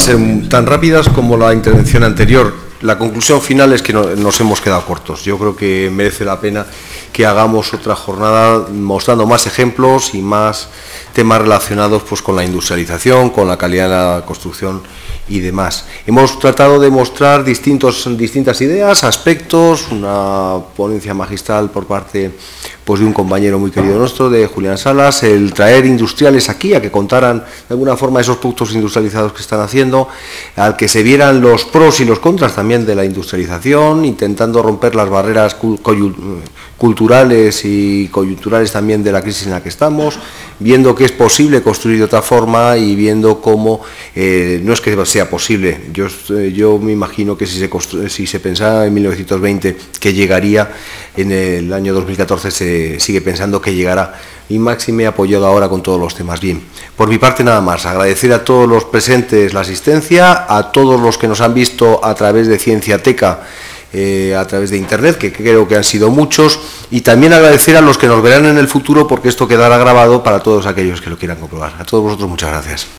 ser tan rápidas como la intervención anterior. La conclusión final es que nos hemos quedado cortos. Yo creo que merece la pena que hagamos otra jornada mostrando más ejemplos y más temas relacionados pues, con la industrialización, con la calidad de la construcción y demás. Hemos tratado de mostrar distintas ideas, aspectos, una ponencia magistral por parte pues, de un compañero muy querido nuestro, de Julián Salas, el traer industriales aquí a que contaran de alguna forma esos productos industrializados que están haciendo, al que se vieran los pros y los contras también de la industrialización, intentando romper las barreras culturales y coyunturales también de la crisis en la que estamos, viendo que es posible construir de otra forma y viendo cómo no es que sea posible. Yo me imagino que si se pensaba en 1920 que llegaría, en el año 2014 se sigue pensando que llegará, y máxime apoyado ahora con todos los temas. Bien, por mi parte nada más, agradecer a todos los presentes la asistencia, a todos los que nos han visto a través de Cienciateca, a través de internet, que creo que han sido muchos, y también agradecer a los que nos verán en el futuro, porque esto quedará grabado para todos aquellos que lo quieran comprobar. A todos vosotros muchas gracias.